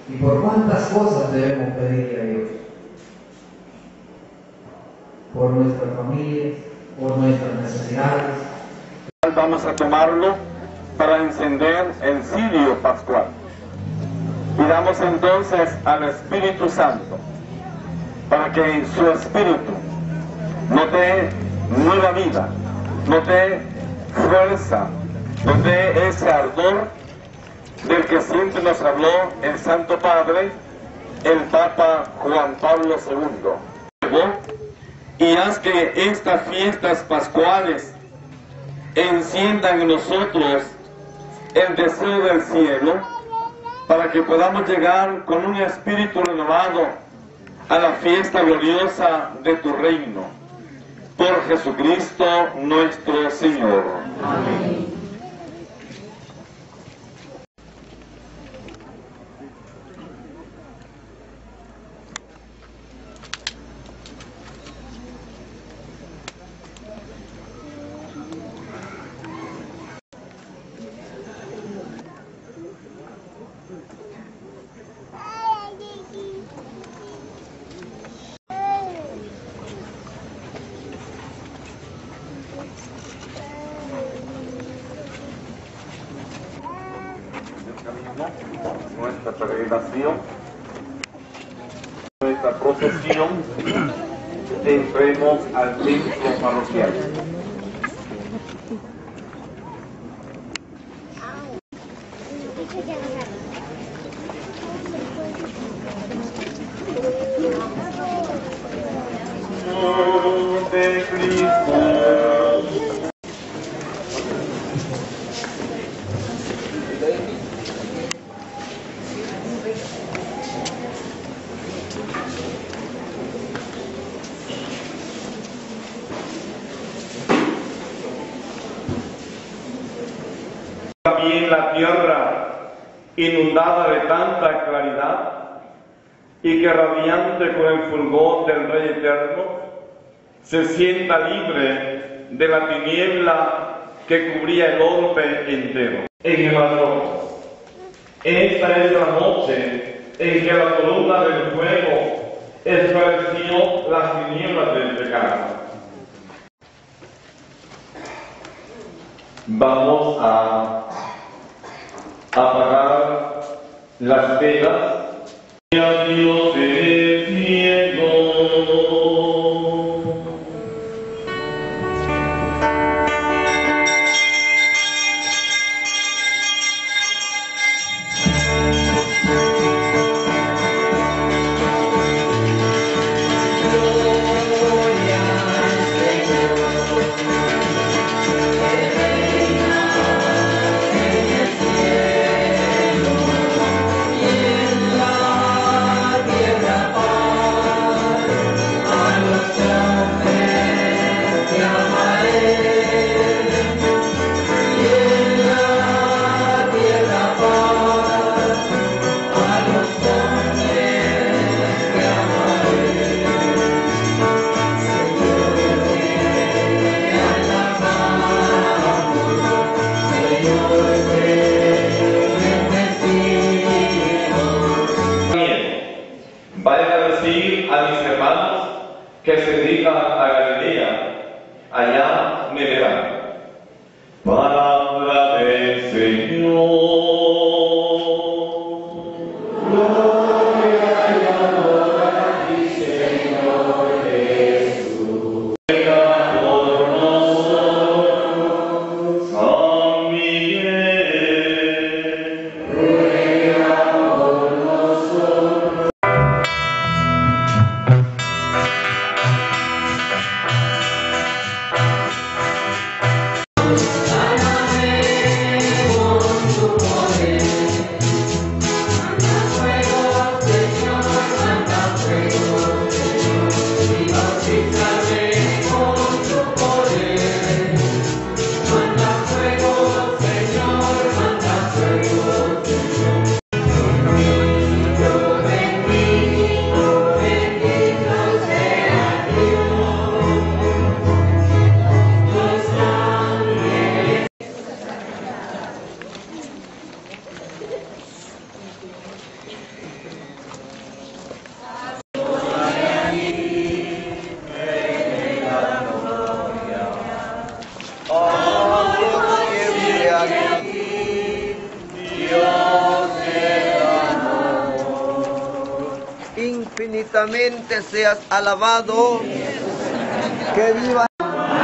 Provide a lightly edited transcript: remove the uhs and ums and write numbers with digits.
y por cuántas cosas debemos pedirle a Dios. Por nuestras familias, por nuestras necesidades. Vamos a tomarlo para encender el cirio pascual. Pidamos entonces al Espíritu Santo para que su Espíritu nos dé nueva vida, nos dé fuerza, nos dé ese ardor del que siempre nos habló el Santo Padre, el Papa Juan Pablo II. Y haz que estas fiestas pascuales enciendan en nosotros el deseo del cielo, para que podamos llegar con un espíritu renovado a la fiesta gloriosa de tu reino. Por Jesucristo nuestro Señor. Amén. Nuestra peregrinación, nuestra procesión, entremos al templo parroquial. De Cristo. También la tierra inundada de tanta claridad y que radiante con el fulgor del Rey Eterno se sienta libre de la tiniebla que cubría el orbe entero. En el valor, esta es la noche en que la columna del fuego esclareció las tinieblas del pecado. Vamos a apagar las velas y a Dios del cielo. Vayan a decir a mis hermanos que se dirijan a Galilea, allá me verán. Palabra del Señor. Gloria y honor a ti, Señor Jesús. Ruega por nosotros, San Miguel. Ruega por nosotros. infinitamente seas alabado. Que viva.